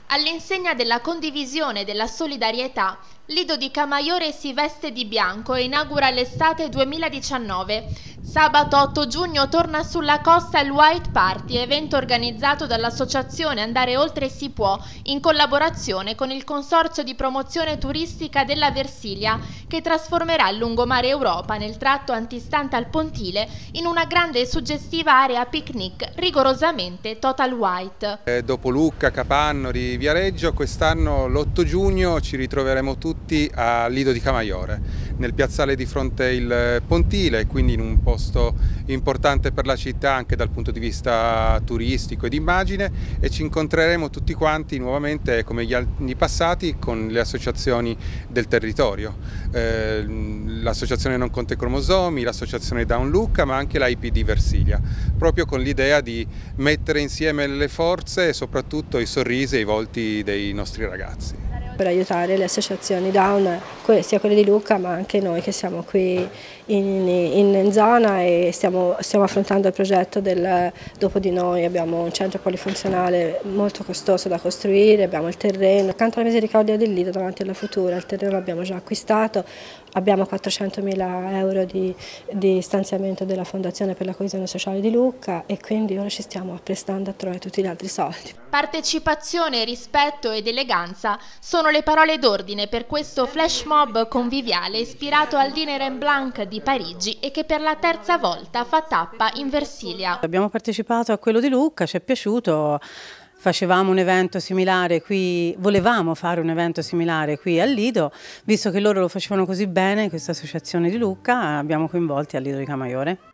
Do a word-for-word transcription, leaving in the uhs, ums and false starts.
All'insegna della condivisione e della solidarietà, Lido di Camaiore si veste di bianco e inaugura l'estate duemiladiciannove. Sabato otto giugno torna sulla costa il White Party, evento organizzato dall'associazione Andare Oltre Si Può in collaborazione con il Consorzio di Promozione Turistica della Versilia, che trasformerà il lungomare Europa nel tratto antistante al Pontile in una grande e suggestiva area picnic rigorosamente total white. Eh, dopo Lucca, Capannori, Viareggio, quest'anno l'otto giugno ci ritroveremo tutti a Lido di Camaiore, nel piazzale di fronte il Pontile, quindi in un posto importante per la città anche dal punto di vista turistico e di immagine, e ci incontreremo tutti quanti nuovamente come gli anni passati con le associazioni del territorio, eh, l'associazione Non Conte Cromosomi, l'associazione Down Lucca, ma anche la I P D Versilia, proprio con l'idea di mettere insieme le forze e soprattutto i sorrisi e i volti dei nostri ragazzi. Per aiutare le associazioni Down, sia quelle di Lucca ma anche noi che siamo qui in, in, in zona e stiamo, stiamo affrontando il progetto del Dopo di Noi. Abbiamo un centro polifunzionale molto costoso da costruire, abbiamo il terreno, accanto alla misericordia del Lido davanti alla Futura, il terreno l'abbiamo già acquistato, abbiamo quattrocentomila euro di, di stanziamento della Fondazione per la Coesione Sociale di Lucca e quindi ora ci stiamo apprestando a trovare tutti gli altri soldi. Partecipazione, rispetto ed eleganza sono le parole d'ordine per questo flash mob conviviale ispirato al Diner en Blanc di Parigi e che per la terza volta fa tappa in Versilia. Abbiamo partecipato a quello di Lucca, ci è piaciuto. Facevamo un evento similare qui, volevamo fare un evento similare qui al Lido, visto che loro lo facevano così bene, questa associazione di Lucca, abbiamo coinvolti al Lido di Camaiore.